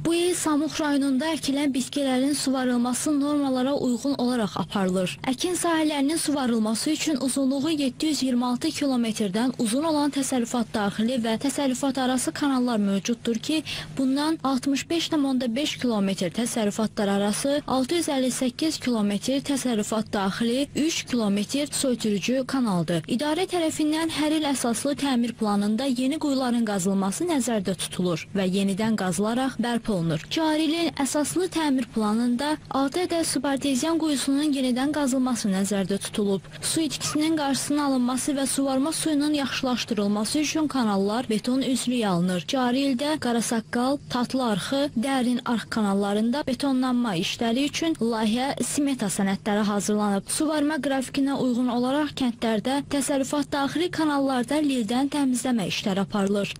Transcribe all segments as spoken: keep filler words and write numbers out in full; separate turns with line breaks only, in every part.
Bu il Samux rayonunda əkilən bitkilərin suvarılması normalara uyğun olaraq aparılır. Əkin sahələrinin suvarılması üçün uzunluğu yeddi yüz iyirmi altı kilometrdən uzun olan təsərrüfat daxili və təsərrüfat arası kanallar mövcuddur ki, bundan altmış beş nöqtə beş kilometr təsərrüfatlar arası, altı yüz əlli səkkiz kilometr təsərrüfat daxili, üç kilometr su ötürücü kanaldır. İdarə tərəfindən hər il əsaslı təmir planında yeni quyuların qazılması nəzərdə tutulur və yenidən qazılaraq bərpa olunur. Cari ilin əsaslı təmir planında altı ədəd subartezian quyusunun yenidən qazılması nəzərdə tutulub. Su itkisinin qarşısının alınması və suvarma suyunun yaxşılaşdırılması üçün kanallar beton üzlüyə alınır. Cari ildə Qarasaqqal, Tatlı arxı, Dərin arx kanallarında betonlanma işləri üçün layihə smeta sənədləri hazırlanıb. Suvarma qrafikinə uyğun olaraq kəndlərdə təsərrüfat daxili kanallarda lildən təmizləmə işləri aparılır.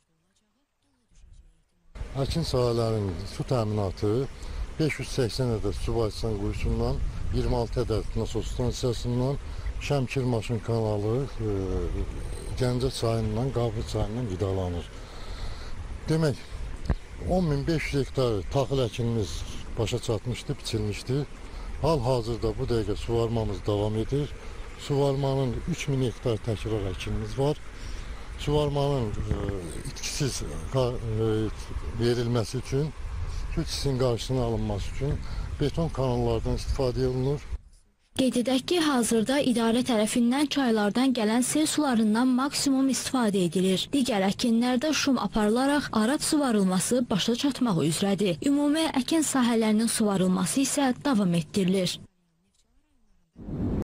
Əkin sahələrinin su təminatı beş yüz səksən ədəd subartezian quyusundan, iyirmi altı ədəd nasos stansiyasından, Şəmkir maşın kanalı, e, Gəncə çayından, Qabı çayından qidalanır. Demək, on min beş yüz hektar taxıl əkinimiz başa çatmışdı, biçilmişdi. Hal-hazırda bu dəqiqə suvarmamız davam edir. Suvarmanın üç min hektar təkrar əkinimiz var. Suvarmanın e, itkisiz e, verilməsi üçün, su itkisinin qarşısının alınması üçün beton kanallardan istifadə olunur.
Qeyd edək ki, hazırda idarə tərəfindən çaylardan gələn sel sularından maksimum istifadə edilir. Digər əkinlərdə şum aparılaraq arad suvarılması başa çatmaq üzrədir. Ümumi əkin sahələrinin suvarılması isə davam etdirilir.